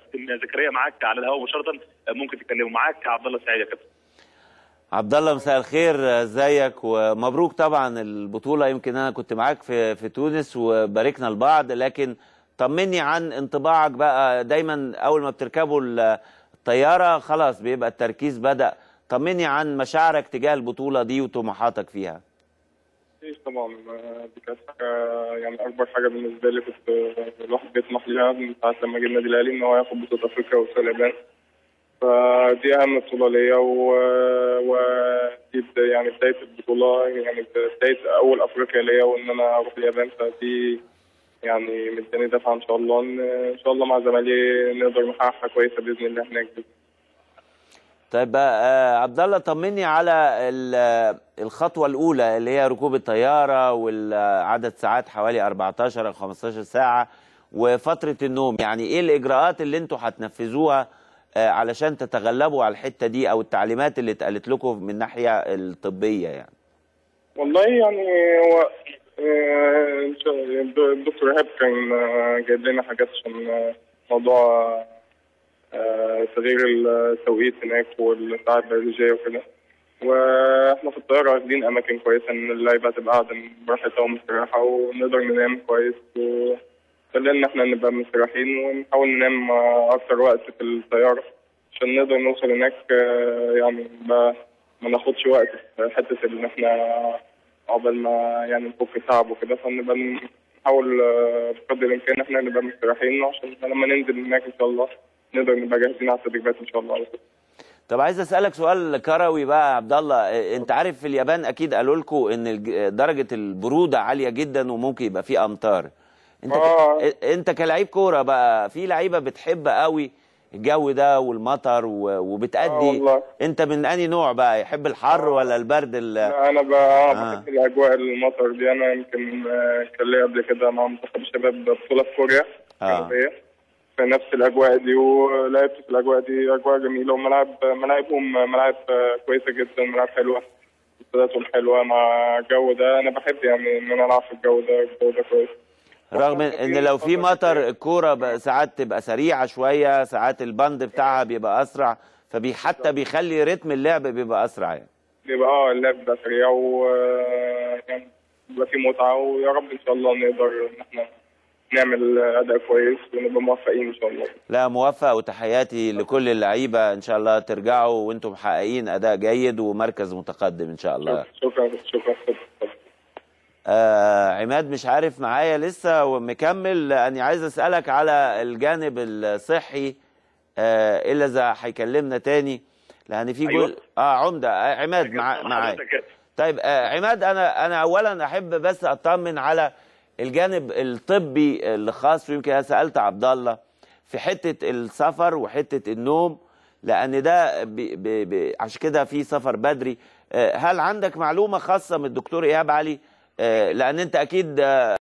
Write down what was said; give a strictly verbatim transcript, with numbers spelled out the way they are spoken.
كابتن زكريا معاك على الهواء مباشره، ممكن تكلمه. معاك عبد الله السعيد يا كابتن. عبد الله مساء الخير، ازيك ومبروك طبعا البطوله. يمكن انا كنت معاك في في تونس وباركنا لبعض، لكن طمني عن انطباعك بقى. دايما اول ما بتركبوا الطياره خلاص بيبقى التركيز بدأ. طمني عن مشاعرك تجاه البطوله دي وطموحاتك فيها. طبعا دي كانت يعني اكبر حاجه بالنسبه لي، كنت الواحد بيطمح ليها من ساعه لما جه النادي الاهلي ان هو ياخد بطوله افريقيا وكاس اليابان. فدي اهم بطوله ليا، ودي يعني بدايه البطوله، يعني بدايه اول افريقيا ليا، وان انا اروح اليابان. فدي يعني مداني دفعه ان شاء الله، ان شاء الله مع زمايلي نقدر نحقق حاجه كويسه باذن الله هناك. طيب آه عبد الله، طمني على الخطوه الاولى اللي هي ركوب الطياره والعدد ساعات حوالي أربعتاشر او خمستاشر ساعه، وفتره النوم. يعني ايه الاجراءات اللي انتوا هتنفذوها آه علشان تتغلبوا على الحته دي، او التعليمات اللي اتقالت لكم من الناحيه الطبيه يعني؟ والله يعني هو آه الدكتور ايهاب كان جايب لنا حاجات عشان موضوع آه تغيير التوقيت هناك والساعات البيولوجيه وكده. واحنا في الطياره واخدين اماكن كويسه ان اللعيبه تبقى قاعده براحتها ومستريحه ونقدر ننام كويس، وخلينا ان احنا نبقى مستريحين ونحاول ننام اكتر وقت في الطياره عشان نقدر نوصل هناك. آه يعني ما, ما ناخدش وقت في حته ان احنا عقبال ما يعني نفك تعب وكده، فنبقى نحاول بقدر الامكان احنا نبقى مستريحين عشان لما ننزل هناك ان شاء الله نقدر نبقى جاهزين على التدريبات ان شاء الله على كده. طب عايز اسالك سؤال كروي بقى يا عبد الله. انت عارف في اليابان اكيد قالوا لكم ان درجه البروده عاليه جدا وممكن يبقى في امطار. انت آه. ك... انت كلاعب كوره بقى، في لعيبه بتحب قوي الجو ده والمطر وبتأدي. آه انت من انهي نوع بقى، يحب الحر آه. ولا البرد؟ ال... لا انا بقى آه. بحب الاجواء المطر دي. انا يمكن كان لي قبل كده مع منتخب الشباب بطوله في كوريا آه. في نفس الاجواء دي، ولعبت في الاجواء دي. اجواء جميله، وملاعب ملاعبهم ملاعب كويسه جدا، ملاعب حلوه، استاداتهم حلوه. مع الجو ده انا بحب يعني ان انا العب في الجو ده، الجو ده كويس. رغم ان لو في مطر الكوره ساعات تبقى سريعه شويه، ساعات البند بتاعها بيبقى اسرع، فبي حتى بيخلي رتم اللعب بيبقى اسرع يعني. بيبقى اه اللعب ده سريع، و يعني بيبقى فيه متعه، ويا رب ان شاء الله نقدر ان احنا نعمل اداء كويس ونبقى موفقين ان شاء الله. لا موفق، وتحياتي لكل اللعيبه، ان شاء الله ترجعوا وانتم محققين اداء جيد ومركز متقدم ان شاء الله. شكرا شكرا. آه عماد مش عارف معايا لسه ومكمل، لاني عايز اسالك على الجانب الصحي آه الا اذا هيكلمنا تاني، لان في أيوة. جزء اه عمده. آه عماد مع معايا. طيب آه عماد، انا انا اولا احب بس اطمن على الجانب الطبي الخاص، ويمكن انا سالت عبد الله في حته السفر وحته النوم، لان ده بي بي بي عشان كده في سفر بدري. هل عندك معلومه خاصه من الدكتور ايهاب علي؟ لان انت اكيد